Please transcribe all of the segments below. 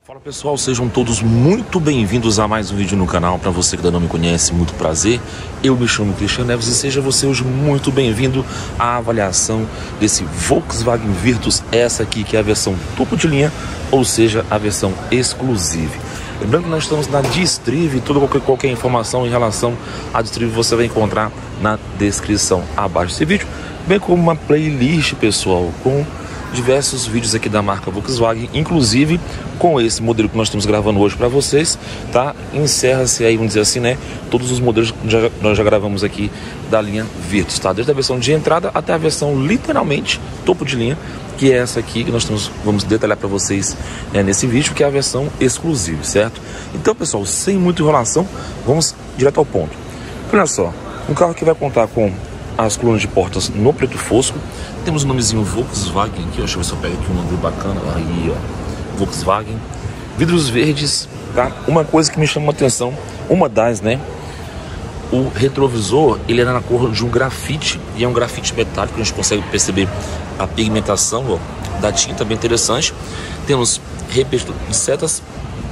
Fala pessoal, sejam todos muito bem-vindos a mais um vídeo no canal. Para você que ainda não me conhece, muito prazer. Eu me chamo Cristian Neves e seja você hoje muito bem-vindo à avaliação desse Volkswagen Virtus. Essa aqui que é a versão topo de linha, ou seja, a versão exclusiva. Lembrando que nós estamos na Distrive, qualquer informação em relação à Distrive você vai encontrar na descrição abaixo desse vídeo, bem como uma playlist, pessoal, com diversos vídeos aqui da marca Volkswagen, inclusive com esse modelo que nós estamos gravando hoje para vocês, tá? Encerra-se aí, vamos dizer assim, né? Todos os modelos que nós já gravamos aqui da linha Virtus, tá? Desde a versão de entrada até a versão literalmente topo de linha, que é essa aqui que nós vamos detalhar para vocês nesse vídeo, que é a versão exclusiva, certo? Então, pessoal, sem muita enrolação, vamos direto ao ponto. Olha só, um carro que vai contar com as colunas de portas no preto fosco. Temos o nomezinho Volkswagen aqui, deixa eu ver se eu pego aqui um nome bacana, aí ó, Volkswagen. Vidros verdes, tá? Uma coisa que me chama a atenção, uma das, né? O retrovisor, ele era na cor de um grafite, e é um grafite metálico, a gente consegue perceber a pigmentação, ó, da tinta, bem interessante. Temos repetidor de setas,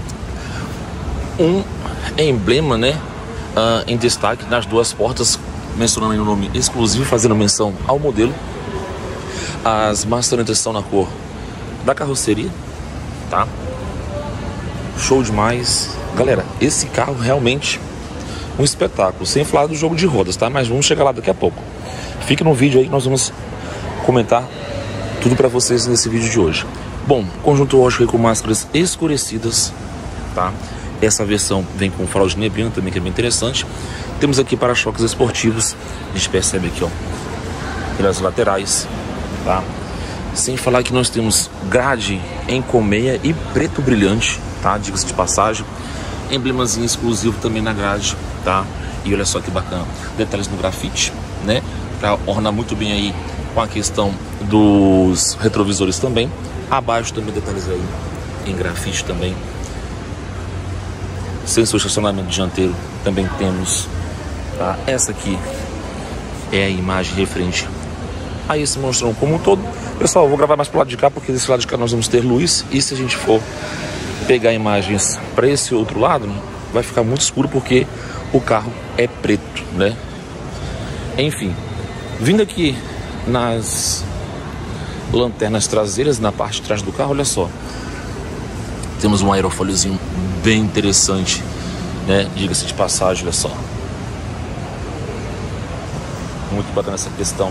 um emblema, né? Em destaque nas duas portas, mencionando aí o nome exclusivo, fazendo menção ao modelo. As maçanetas estão na cor da carroceria, tá? Show demais. Galera, esse carro realmente um espetáculo, sem falar do jogo de rodas, tá? Mas vamos chegar lá daqui a pouco. Fique no vídeo aí que nós vamos comentar tudo para vocês nesse vídeo de hoje. Bom, conjunto ótico com máscaras escurecidas, tá? Essa versão vem com farol de neblina também, que é bem interessante. Temos aqui para-choques esportivos, a gente percebe aqui, ó, pelas laterais, tá? Sem falar que nós temos grade em colmeia e preto brilhante, tá? Diga-se de passagem. Emblemazinho exclusivo também na grade, tá? E olha só que bacana, detalhes no grafite, né? Para ornar muito bem aí com a questão dos retrovisores também. Abaixo também detalhes aí em grafite também. Sensor de estacionamento dianteiro também temos, tá? Essa aqui é a imagem referente a esse monstrão como um todo. Pessoal, eu vou gravar mais pro lado de cá, porque desse lado de cá nós vamos ter luz, e se a gente for pegar imagens para esse outro lado, vai ficar muito escuro porque o carro é preto, né? Enfim, vindo aqui nas lanternas traseiras, na parte de trás do carro, olha só, temos um aerofóliozinho bem interessante, né? Diga-se de passagem, olha só, muito bacana essa questão.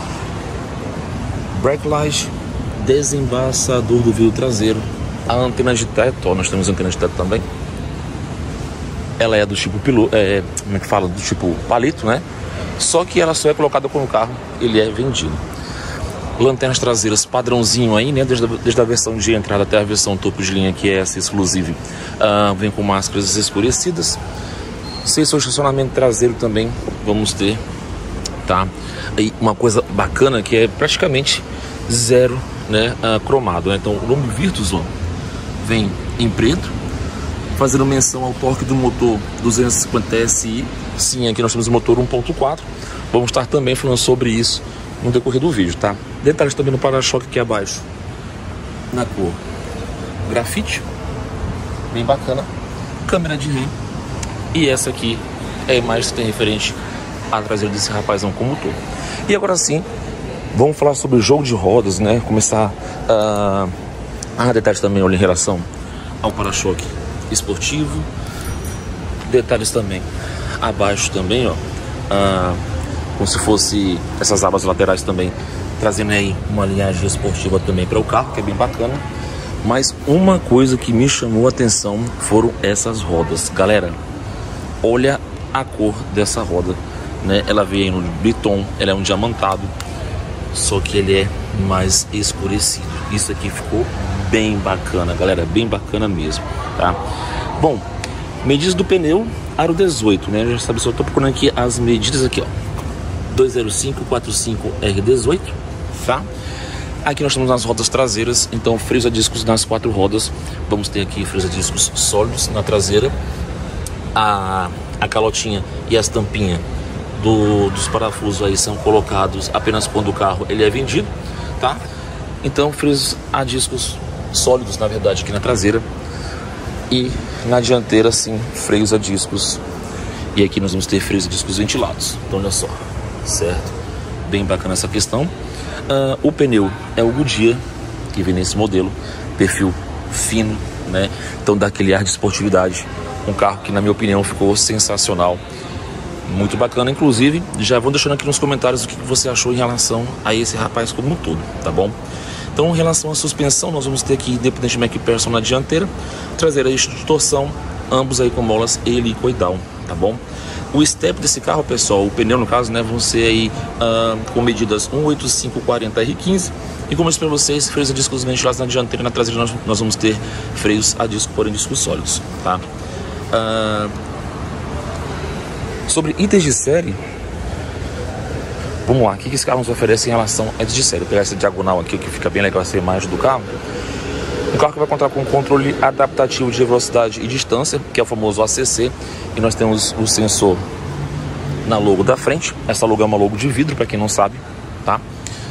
Brake light, desembaçador do vidro traseiro. A antena de teto, ó, nós temos antena de teto também. Ela é do tipo piloto, como é que fala? Do tipo palito, né? Só que ela só é colocada quando o carro ele é vendido. Lanternas traseiras padrãozinho aí, né? Desde a versão de entrada até a versão topo de linha, que é essa exclusiva. Vem com máscaras escurecidas. Sensor de estacionamento traseiro também vamos ter, tá? E uma coisa bacana que é praticamente zero, né? Cromado, né? Então o nome Virtus, ó, vem em preto, fazendo menção ao torque do motor 250 SI. Sim, aqui nós temos o motor 1.4. Vamos estar também falando sobre isso no decorrer do vídeo, tá? Detalhes também no para-choque aqui abaixo, na cor grafite, bem bacana. Câmera de ré. E essa aqui é a imagem que tem referente à traseira desse rapazão como todo. E agora sim, vamos falar sobre o jogo de rodas, né? Começar detalhes também, olha, em relação ao para-choque esportivo. Detalhes também abaixo também, ó, como se fosse essas abas laterais também, trazendo aí uma linhagem esportiva também para o carro, que é bem bacana. Mas uma coisa que me chamou a atenção foram essas rodas. Galera, olha a cor dessa roda, né? Ela veio no Briton, ela é um diamantado, só que ele é mais escurecido. Isso aqui ficou bem bacana, galera, bem bacana mesmo, tá? Bom, medidas do pneu, aro 18, né? Já sabe, só tô procurando aqui as medidas aqui, ó, 205/45R18, tá? Aqui nós temos as rodas traseiras, então freios a discos nas quatro rodas. Vamos ter aqui freios a discos sólidos na traseira, a calotinha e as tampinhas dos parafusos aí são colocados apenas quando o carro ele é vendido, tá? Então freios a discos sólidos, na verdade, aqui na traseira. E na dianteira, sim, freios a discos. E aqui nós vamos ter freios a discos ventilados. Então olha só, certo? Bem bacana essa questão. O pneu é o Goodyear, que vem nesse modelo, perfil fino, né? Então dá aquele ar de esportividade. Um carro que, na minha opinião, ficou sensacional. Muito bacana. Inclusive, já vão deixando aqui nos comentários o que você achou em relação a esse rapaz como um todo, tá bom? Então, em relação à suspensão, nós vamos ter aqui Independent McPherson na dianteira, traseira eixo de torção, ambos aí com molas helicoidal, tá bom? O step desse carro, pessoal, o pneu no caso, né, vão ser aí com medidas 185/40 R15. E como eu disse para vocês, freios a discos ventilados na dianteira e na traseira nós vamos ter freios a disco, porém discos sólidos, tá? Sobre itens de série, vamos lá, o que esse carro nos oferece em relação a itens de série? Vou pegar essa diagonal aqui, que fica bem legal essa imagem do carro. Um carro que vai contar com um controle adaptativo de velocidade e distância, que é o famoso ACC, e nós temos o sensor na logo da frente. Essa logo é uma logo de vidro, para quem não sabe, tá?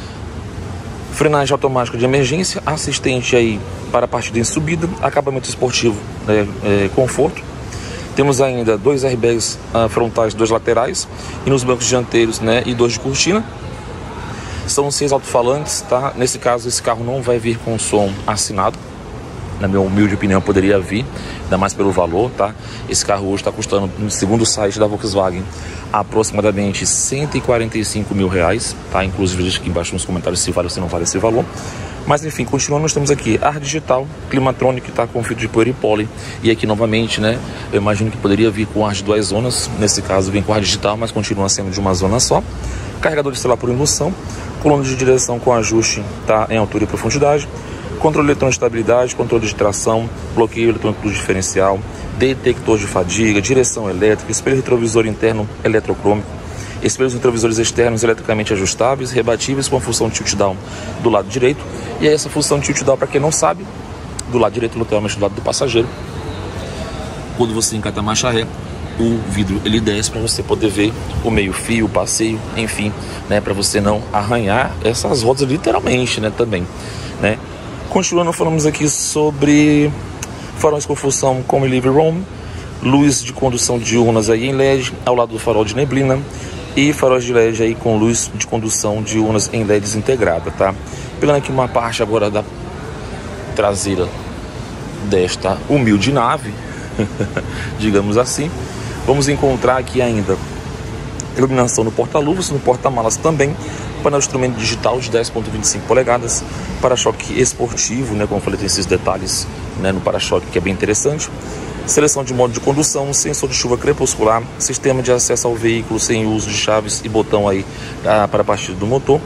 Frenagem automática de emergência, assistente aí para partida em subida, acabamento esportivo, conforto. Temos ainda 2 airbags frontais, 2 laterais, e nos bancos dianteiros, né, e 2 de cortina. São 6 alto-falantes, tá? Nesse caso, esse carro não vai vir com som assinado. Na minha humilde opinião, poderia vir, ainda mais pelo valor, tá? Esse carro hoje está custando, segundo o site da Volkswagen, aproximadamente R$145 mil, tá? Inclusive, deixa aqui embaixo nos comentários se vale ou se não vale esse valor. Mas enfim, continuando, nós temos aqui ar digital, climatronic, tá? Com filtro de poeira e poly. E aqui novamente, né? Eu imagino que poderia vir com ar de 2 zonas. Nesse caso, vem com ar digital, mas continua sendo de uma zona só. Carregador de celular por indução. Coluna de direção com ajuste, tá? Em altura e profundidade. Controle eletrônico de estabilidade, controle de tração, bloqueio eletrônico do diferencial, detector de fadiga, direção elétrica, espelho retrovisor interno eletrocrômico, espelhos retrovisores externos eletricamente ajustáveis, rebatíveis com a função tilt down do lado direito. E aí essa função tilt down, para quem não sabe, do lado direito, literalmente do lado do passageiro, quando você encata a marcha ré, o vidro ele desce para você poder ver o meio fio, o passeio, enfim, né, para você não arranhar essas rodas literalmente, né, também, né. Continuando, falamos aqui sobre faróis com função com Livre Roam, luz de condução diurnas aí em LED, ao lado do farol de neblina, e faróis de LED aí com luz de condução diurnas em LEDs integrada, tá? Pegando aqui uma parte agora da traseira desta humilde nave, digamos assim, vamos encontrar aqui ainda iluminação no porta-luvas, no porta-malas também, painel de instrumento digital de 10.25 polegadas, para-choque esportivo, né, como eu falei, tem esses detalhes, né, no para-choque que é bem interessante, seleção de modo de condução, sensor de chuva crepuscular, sistema de acesso ao veículo sem uso de chaves e botão aí para a partida do motor,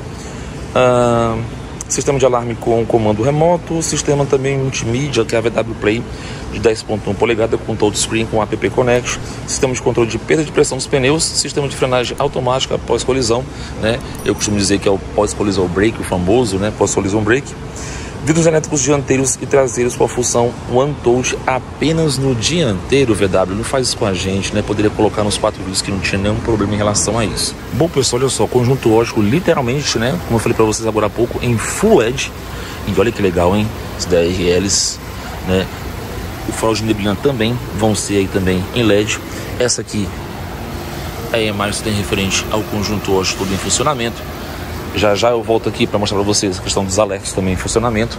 sistema de alarme com comando remoto, sistema também multimídia, que é a VW Play de 10.1 polegada com touchscreen com app Connect, sistema de controle de perda de pressão dos pneus, sistema de frenagem automática pós-colisão, né? Eu costumo dizer que é o pós-colisão brake, o famoso, né? Pós-colisão brake. Vidros elétricos dianteiros e traseiros com a função One Touch apenas no dianteiro, VW. Não faz isso com a gente, né? Poderia colocar nos 4 vidros que não tinha nenhum problema em relação a isso. Bom, pessoal, olha só, conjunto ótico, literalmente, né? Como eu falei pra vocês agora há pouco, em Full LED. E olha que legal, hein? Os DRLs, né? O farol de neblina também vão ser aí também em LED. Essa aqui é a imagem que tem referente ao conjunto ótico todo em funcionamento. Já já eu volto aqui para mostrar para vocês a questão dos alertas também em funcionamento.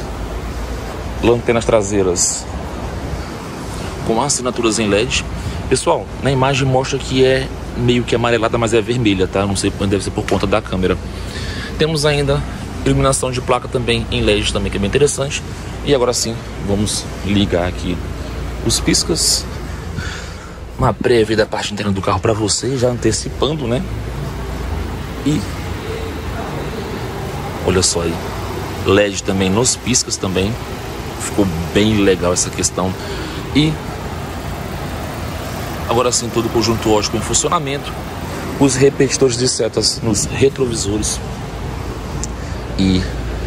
Lanternas traseiras com assinaturas em LED. Pessoal, na imagem mostra que é meio que amarelada, mas é vermelha, tá? Não sei, deve ser por conta da câmera. Temos ainda iluminação de placa também em LED, também, que é bem interessante. E agora sim, vamos ligar aqui os piscas. Uma prévia da parte interna do carro para vocês, já antecipando, né? E olha só aí, LED também nos piscas também. Ficou bem legal essa questão. E agora sim, todo o conjunto ótico em funcionamento. Os repetidores de setas nos retrovisores. E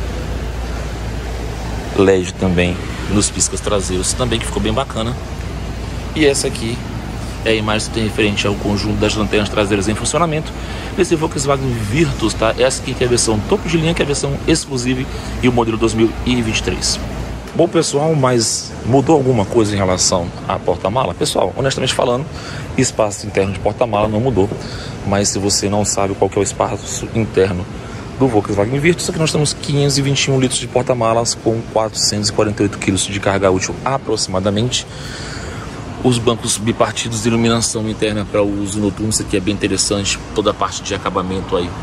LED também nos piscas traseiros também, que ficou bem bacana. E essa aqui é a imagem que tem referente ao conjunto das lanternas traseiras em funcionamento desse Volkswagen Virtus, tá? Essa aqui que é a versão topo de linha, que é a versão exclusiva, e o modelo 2023. Bom, pessoal, mas mudou alguma coisa em relação à porta-mala? Pessoal, honestamente falando, espaço interno de porta-mala não mudou. Mas se você não sabe qual que é o espaço interno do Volkswagen Virtus, aqui nós temos 521 litros de porta-malas com 448 quilos de carga útil aproximadamente. Os bancos bipartidos de iluminação interna para uso noturno, isso aqui é bem interessante, toda a parte de acabamento aí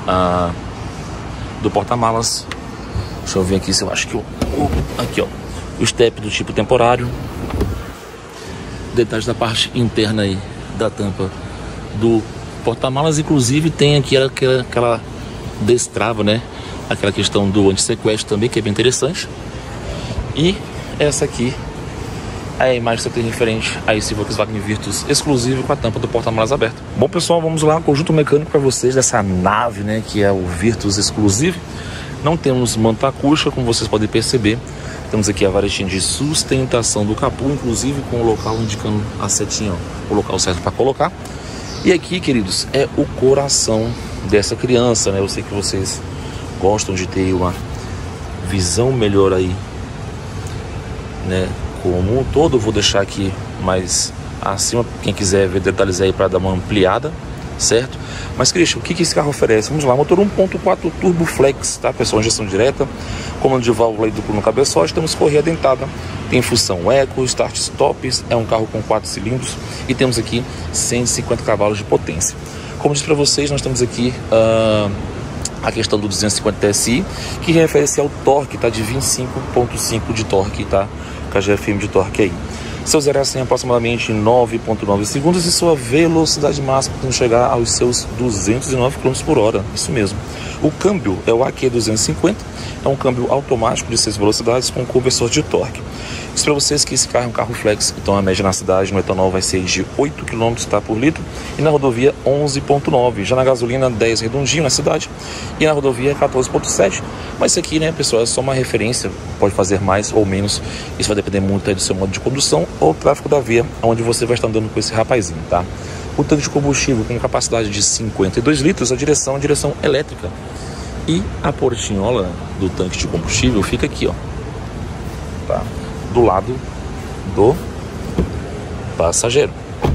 do porta-malas. Deixa eu ver aqui se eu acho que aqui ó, o step do tipo temporário, detalhes da parte interna aí da tampa do porta-malas, inclusive tem aqui aquela destrava, né, aquela questão do anti-sequestro também, que é bem interessante. E essa aqui é a imagem que você tem referente a esse Volkswagen Virtus exclusivo com a tampa do porta-malas aberta. Bom, pessoal, vamos lá, conjunto mecânico para vocês dessa nave, né, que é o Virtus exclusivo. Não temos manta acústica, como vocês podem perceber. Temos aqui a varetinha de sustentação do capô, inclusive com o local indicando a setinha, ó, o local certo para colocar. E aqui, queridos, é o coração dessa criança, né? Eu sei que vocês gostam de ter uma visão melhor aí, né? Como um todo, eu vou deixar aqui mais acima, quem quiser ver detalhes aí para dar uma ampliada, certo? Mas, Christian, o que esse carro oferece? Vamos lá, motor 1.4 Turbo Flex, tá, pessoal? Injeção direta, comando de válvula e duplo no cabeçote, temos correia dentada, tem função eco, start stop, é um carro com 4 cilindros e temos aqui 150 cavalos de potência. Como disse para vocês, nós temos aqui a questão do 250 TSI, que refere-se ao torque, tá, de 25.5 de torque, tá, KGFM de torque aí. Seu 0 a 100 aproximadamente em 9.9 segundos e sua velocidade máxima quando chegar aos seus 209 km por hora. Isso mesmo. O câmbio é o AQ250, é um câmbio automático de 6 velocidades com conversor de torque. Diz para vocês que esse carro é um carro flex, então a média na cidade no etanol vai ser de 8 km por litro e na rodovia 11.9. Já na gasolina 10 redondinho na cidade e na rodovia 14.7. Mas isso aqui, né, pessoal, é só uma referência, pode fazer mais ou menos. Isso vai depender muito aí do seu modo de condução ou tráfego da via, onde você vai estar andando com esse rapazinho, tá? O tanque de combustível com capacidade de 52 litros, a direção elétrica. E a portinhola do tanque de combustível fica aqui, ó, tá? Do lado do passageiro,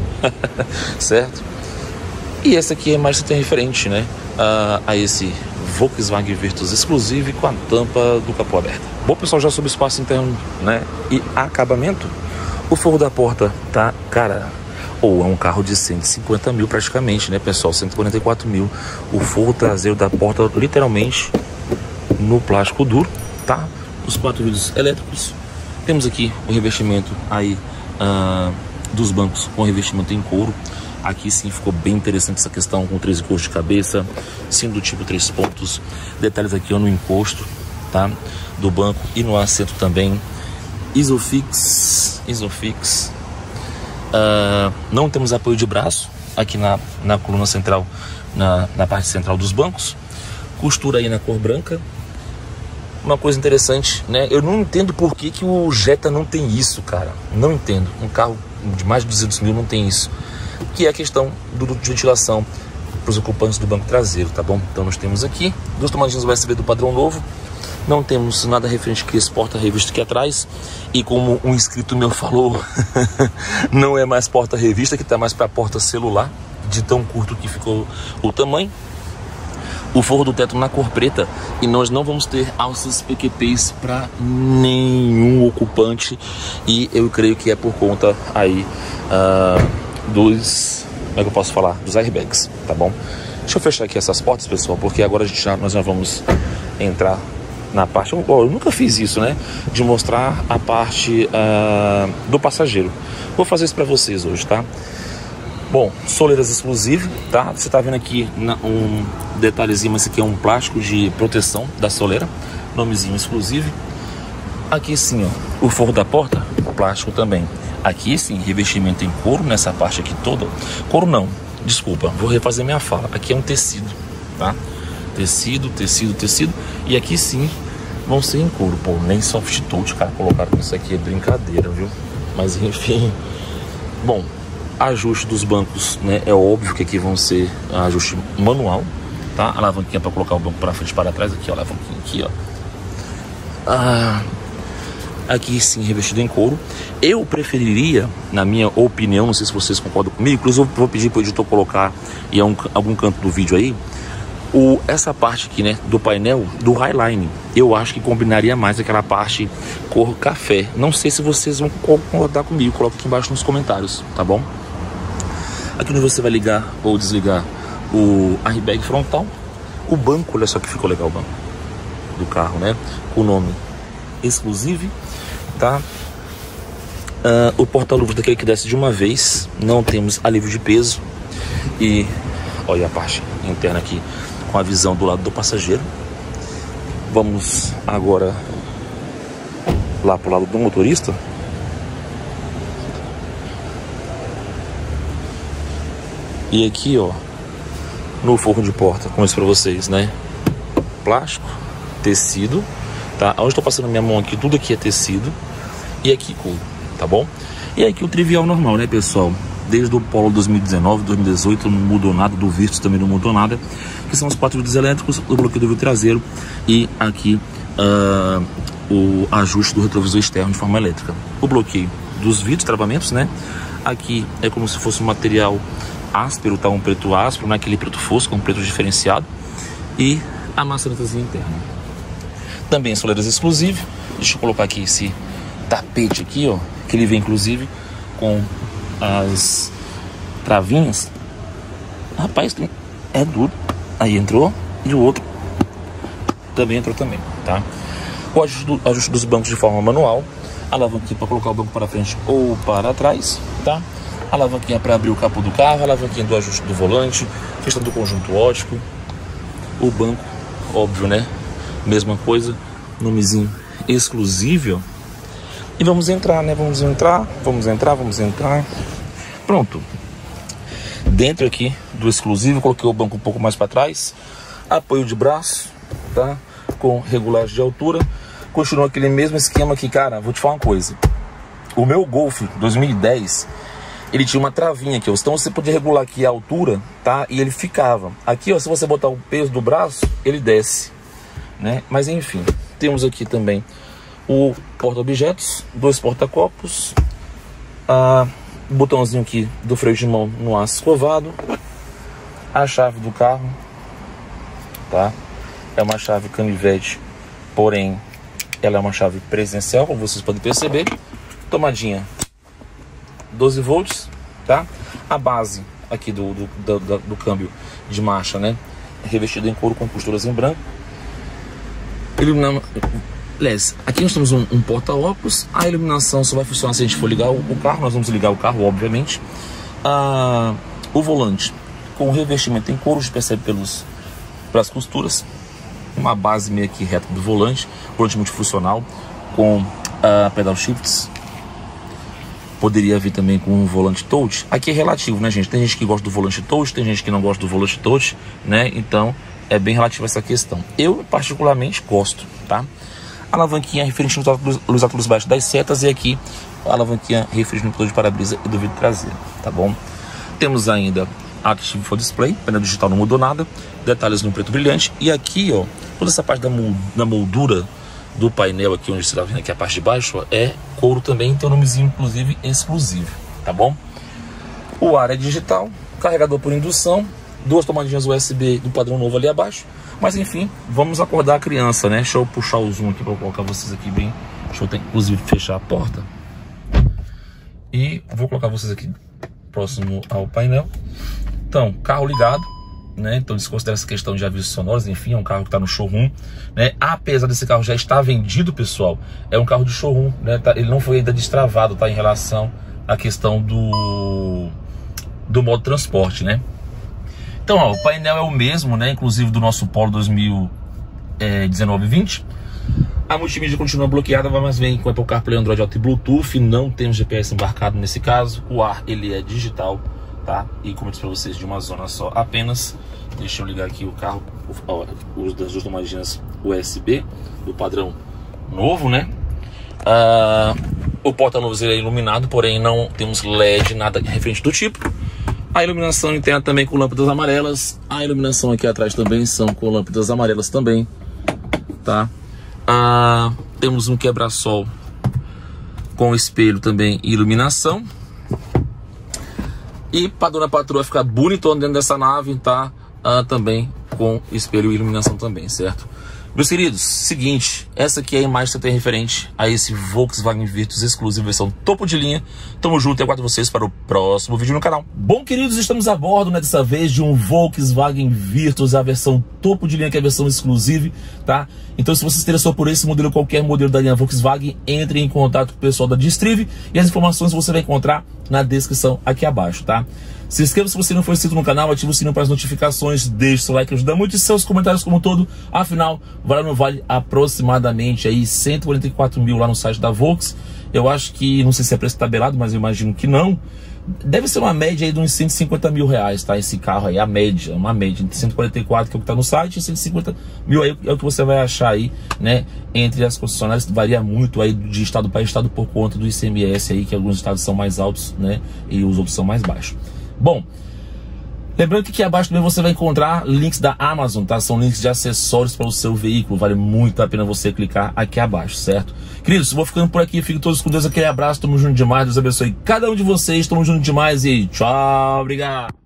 certo? E essa aqui é mais que tem referente, né, a esse Volkswagen Virtus exclusivo com a tampa do capô aberta. Bom, pessoal, já sobre o espaço interno, né, e acabamento, o forro da porta tá, cara, ou é um carro de 150 mil praticamente, né, pessoal, 144 mil. O forro traseiro da porta literalmente no plástico duro, tá? Os 4 vidros elétricos. Temos aqui o revestimento aí dos bancos com revestimento em couro. Aqui sim ficou bem interessante essa questão com 13 cores de cabeça, sendo do tipo 3 pontos. Detalhes aqui ó, no encosto, tá, do banco e no assento também. Isofix. Não temos apoio de braço aqui na coluna central, na parte central dos bancos. Costura aí na cor branca. Uma coisa interessante, né? Eu não entendo por que o Jetta não tem isso, cara. Não entendo. Um carro de mais de 200 mil não tem isso. Que é a questão do duto de ventilação para os ocupantes do banco traseiro, tá bom? Então nós temos aqui 2 tomadinhas USB do padrão novo. Não temos nada referente que esse porta-revista aqui atrás. E como um inscrito meu falou, não é mais porta-revista, que está mais para porta-celular, de tão curto que ficou o tamanho. O forro do teto na cor preta e nós não vamos ter alças PQPs para nenhum ocupante e eu creio que é por conta aí dos, como é que eu posso falar, dos airbags, tá bom? Deixa eu fechar aqui essas portas, pessoal, porque agora nós já vamos entrar na parte, eu nunca fiz isso, né, de mostrar a parte do passageiro. Vou fazer isso para vocês hoje, tá? Bom, soleiras exclusivas, tá? Você tá vendo aqui um detalhezinho, mas esse aqui é um plástico de proteção da soleira, nomezinho exclusivo. Aqui sim, ó, o forro da porta, plástico também. Aqui sim, revestimento em couro nessa parte aqui toda. Couro não, desculpa, vou refazer minha fala. Aqui é um tecido, tá? Tecido. E aqui sim vão ser em couro. Pô, nem soft touch, cara, colocaram isso aqui, é brincadeira, viu? Mas enfim, bom. Ajuste dos bancos, né? É óbvio que aqui vão ser ajuste manual, tá? Alavanquinha para colocar o banco para frente e para trás, aqui, ó, alavanquinha aqui, ó. aqui sim revestido em couro. Eu preferiria, na minha opinião, não sei se vocês concordam comigo, inclusive eu vou pedir para o editor colocar em algum canto do vídeo aí, essa parte aqui, né, do painel do Highline. Eu acho que combinaria mais aquela parte cor café. Não sei se vocês vão concordar comigo, coloca aqui embaixo nos comentários, tá bom? Aqui onde você vai ligar ou desligar o airbag frontal. O banco, olha só que ficou legal o banco do carro, né? Com o nome Exclusive, tá? O porta-luvas daquele que desce de uma vez. Não temos alívio de peso. E olha a parte interna aqui com a visão do lado do passageiro. Vamos agora lá pro lado do motorista. E aqui, ó, no forro de porta, como eu disse pra vocês, né? Plástico, tecido, tá? Onde estou passando minha mão aqui, tudo aqui é tecido. E aqui couro, tá bom? E aqui o trivial normal, né, pessoal? Desde o Polo 2019, 2018 não mudou nada, do Virtus também não mudou nada. Que são os 4 vidros elétricos, o bloqueio do vidro traseiro e aqui o ajuste do retrovisor externo de forma elétrica. O bloqueio dos vidros, travamentos, né? Aqui é como se fosse um material áspero, tá? Um preto áspero, não é aquele preto fosco, é um preto diferenciado. E a maçanetazinha interna. Também soleiras exclusivas. Deixa eu colocar aqui esse tapete aqui, ó, que ele vem inclusive com as travinhas. Rapaz, é duro. Aí entrou. E o outro também entrou também, tá? O ajuste dos bancos de forma manual. Alavanquinha para colocar o banco para frente ou para trás, tá? Alavanquinha para abrir o capô do carro. Alavanquinha do ajuste do volante. Questão do conjunto ótico. O banco, óbvio, né? Mesma coisa. Nomezinho exclusivo. E vamos entrar, né? Vamos entrar. Pronto. Dentro aqui do exclusivo, coloquei o banco um pouco mais para trás. Apoio de braço, tá? Com regulagem de altura. Continua aquele mesmo esquema aqui, cara. Vou te falar uma coisa. O meu Golf 2010, ele tinha uma travinha aqui, ó. Então você podia regular aqui a altura, tá? E ele ficava. Aqui, ó, se você botar o peso do braço, ele desce, né? Mas enfim, temos aqui também o porta-objetos, 2 porta-copos, o botãozinho aqui do freio de mão no aço escovado, a chave do carro, tá? É uma chave canivete, porém ela é uma chave presencial, como vocês podem perceber. Tomadinha 12 volts, tá? A base aqui do câmbio de marcha, né? Revestido em couro com costuras em branco. Aliás, aqui nós temos um porta-óculos. A iluminação só vai funcionar se a gente for ligar o carro. Nós vamos ligar o carro, obviamente. O volante com o revestimento em couro, a gente percebe pelas costuras. Uma base meio aqui reta do volante. Volante multifuncional com pedal shifts. Poderia vir também com um volante touch. Aqui é relativo, né, gente? Tem gente que gosta do volante touch, tem gente que não gosta do volante touch, né? Então é bem relativo a essa questão. Eu particularmente gosto, tá? Alavanquinha referente no luz alta, luz baixa das setas. E aqui a alavanquinha referente no motor de para-brisa e do vidro traseiro, tá bom? Temos ainda Active for Display, painel digital não mudou nada, detalhes no preto brilhante. E aqui, ó, toda essa parte da moldura do painel aqui, onde você está vendo aqui a parte de baixo, ó, é couro também, tem um nomezinho inclusive exclusivo, tá bom? O ar é digital, carregador por indução, 2 tomadinhas USB do padrão novo ali abaixo. Mas enfim, vamos acordar a criança, né? Deixa eu puxar o zoom aqui para colocar vocês aqui bem. Deixa eu inclusive fechar a porta. E vou colocar vocês aqui próximo ao painel. Então, carro ligado, né? Então desconsidera essa questão de avisos sonoros. Enfim, é um carro que está no showroom, né? Apesar desse carro já estar vendido, pessoal, é um carro de showroom, né? Ele não foi ainda destravado, tá? Em relação à questão do modo transporte, né? Então, ó, o painel é o mesmo, né? Inclusive do nosso Polo 2019-20. A multimídia continua bloqueada, mas vem com Apple CarPlay, Android Auto e Bluetooth. Não tem GPS embarcado nesse caso. O ar, ele é digital, tá? E como eu disse pra vocês, de uma zona só apenas. Deixa eu ligar aqui o carro. Ó, os das 2 tomadinhas USB do padrão novo, né? O porta-luvas é iluminado, porém não temos LED, nada referente do tipo. A iluminação interna também com lâmpadas amarelas. A iluminação aqui atrás também são com lâmpadas amarelas também, tá? Temos um quebra-sol com espelho também e iluminação. E para dona patroa ficar bonitona dentro dessa nave, tá? Também com espelho e iluminação também, certo? Meus queridos, seguinte, essa aqui é a imagem que você tem referente a esse Volkswagen Virtus exclusivo versão topo de linha. Tamo junto e aguardo vocês para o próximo vídeo no canal. Bom, queridos, estamos a bordo, né, dessa vez de um Volkswagen Virtus, a versão topo de linha, que é a versão exclusiva, tá? Então, se você se interessou por esse modelo, qualquer modelo da linha Volkswagen, entre em contato com o pessoal da Distrive e as informações você vai encontrar na descrição aqui abaixo, tá? Se inscreva se você não for inscrito no canal, ative o sininho para as notificações, deixe seu like, ajuda muito, e seus comentários como um todo. Afinal, vale ou não vale aproximadamente aí 144 mil lá no site da Volks. Eu acho que, não sei se é preço tabelado, mas eu imagino que não. Deve ser uma média aí de uns 150 mil reais, tá? Esse carro aí, a média, uma média entre 144, que é o que tá no site, e 150 mil aí é o que você vai achar aí, né? Entre as concessionárias, varia muito aí de estado para estado por conta do ICMS aí, que alguns estados são mais altos, né? E os outros são mais baixos. Bom, lembrando que aqui abaixo também você vai encontrar links da Amazon, tá? São links de acessórios para o seu veículo, vale muito a pena você clicar aqui abaixo, certo? Queridos, vou ficando por aqui, fiquem todos com Deus, aquele abraço, tamo junto demais, Deus abençoe cada um de vocês, tamo junto demais e tchau, obrigado!